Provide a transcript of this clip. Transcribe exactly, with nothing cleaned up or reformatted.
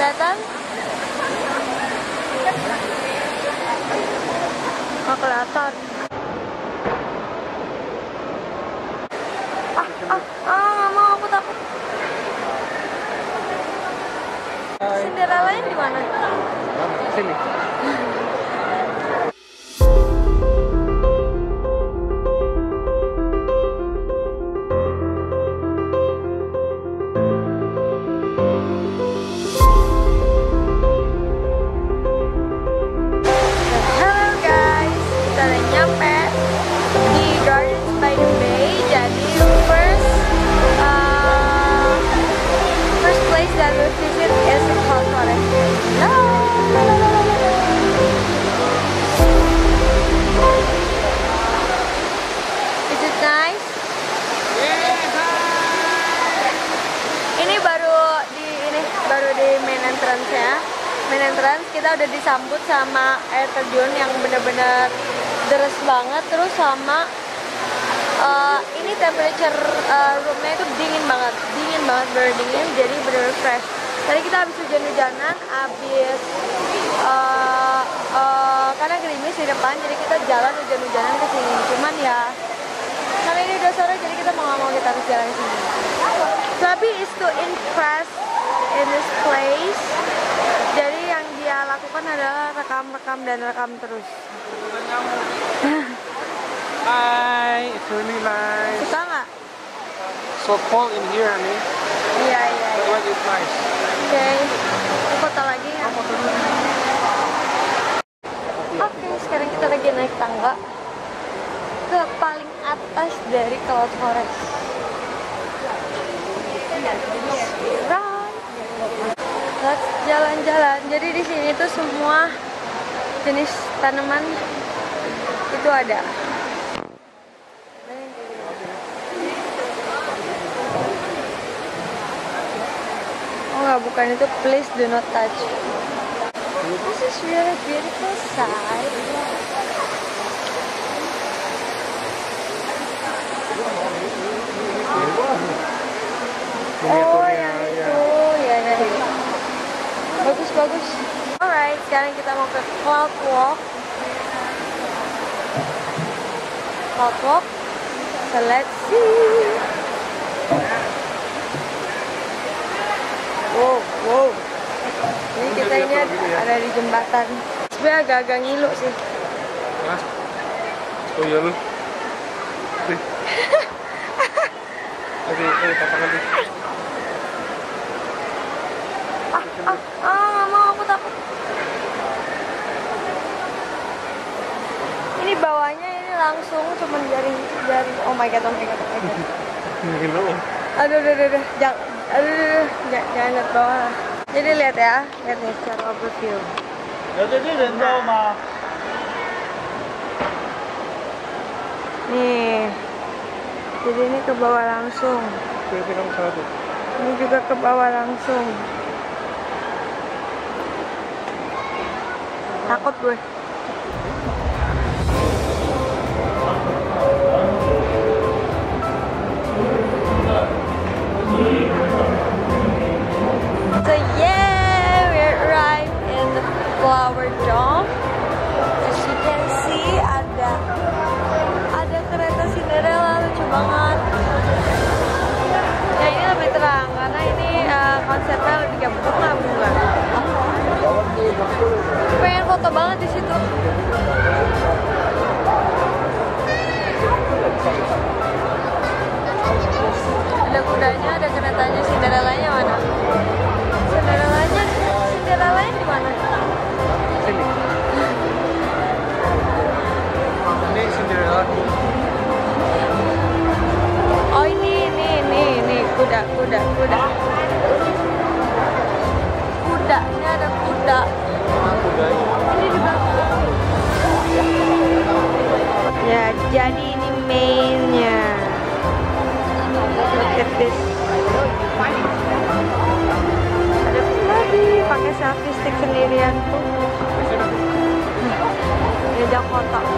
Kelihatan? Nggak kelihatan. Ah, ah, ah, nggak mau, aku takut. Cinderella-nya di mana? Sini. Ya, main entrance kita udah disambut sama air terjun yang bener-bener deres banget, terus sama uh, ini temperature uh, roomnya itu dingin banget, dingin banget, bener dingin, jadi bener fresh. Tadi kita habis hujan-hujanan, habis uh, uh, karena gerimis di depan, jadi kita jalan hujan-hujanan ke sini. Cuman ya, karena ini udah sore, jadi kita mau nggak mau kita harus jalan ke sini. Tapi is to impress in this place. Jadi yang dia lakukan adalah rekam-rekam dan rekam terus. Hi, it's really nice. Suka nggak? So cold in here, honey. Iya iya. But what is nice? Oke, okay. Foto lagi ya. Oke, okay, sekarang kita lagi naik tangga ke paling atas dari Cloud Forest. Let's jalan-jalan. Jadi di sini tuh semua jenis tanaman itu ada. Oh nggak, bukan itu. Please do not touch. This is really beautiful sight. Oh yang itu, ya ya. Bagus bagus. Alright, sekarang kita mau ke Cloud Walk. Cloud Walk. So let's see. Wow, wow. Ini kita ini ada di jembatan. Sebenarnya agak-agak ngilu sih. Hah? Oh iya lu. Nih. Oke, oke, pasangan nih. Ah, ah, ah, nggak mau, aku takut. Ini bawahnya ini langsung cuman jaring jaring. Oh my god, oh my god, oh my god. Aduh, aduh, aduh, aduh, jangan, aduh, aduh, aduh. Jangan, jangan lihat bawah. Jadi lihat ya, lihat nih secara overview. Nah. Nih, jadi ini ke bawah langsung. Ini juga ke bawah langsung. Takut gue. So yeah, we arrived in the flower dome. As you can see, ada ada kereta Cinderella, lucu banget. Ya ini lebih terang karena ini uh, konsepnya lebih kayak bunga-bunga. Pengen foto banget di situ. Ada kudanya, ada keretanya, Cinderella-nya mana? Cinderella-nya, Cinderella-nya di mana? Sini. Ini Cinderella. Oh ini, ini, ini, ini kuda, kuda, kuda. Kuda, ini ada kuda. Ini di belakang. Ya, jadi ini mainnya. Look at this. Ada lagi pakai selfie stick sendirian tuh. Diajak foto.